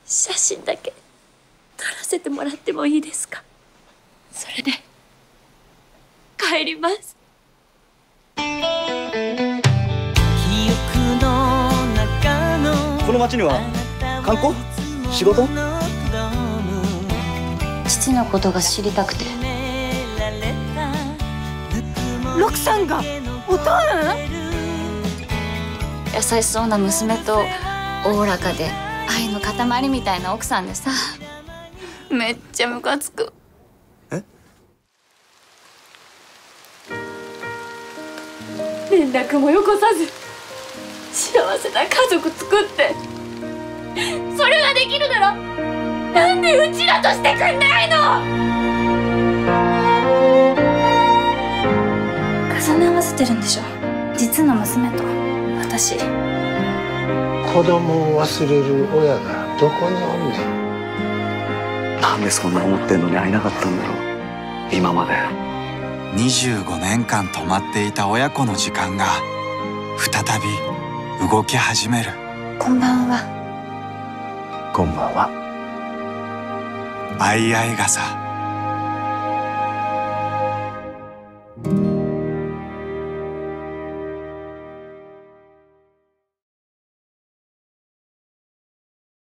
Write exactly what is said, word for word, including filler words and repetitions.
写真だけ撮らせてもらってもいいですか？それで帰ります。 この町には観光？仕事？ 父のことが知りたくて。 陸さんがおとん？ 優しそうな娘とおおらかで愛の塊みたいな奥さんでさ、めっちゃムカつく。 え？ 連絡もよこさず幸せな家族作って、それができるならなんでうちらとしてくんないの？重ね合わせてるんでしょ、実の娘と私。 子供を忘れる親がどこにおんねん。 なんでそんな思ってんのに会えなかったんだろう、今まで。 にじゅうごねんかん止まっていた親子の時間が再び動き始める。 こんばんは。 こんばんは。 相合い傘。